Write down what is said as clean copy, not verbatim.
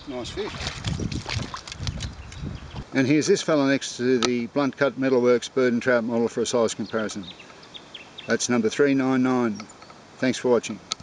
Nice fish. And here's this fella next to the Blunt Cut Metalworks bird and trout model for a size comparison. That's number 399. Thanks for watching.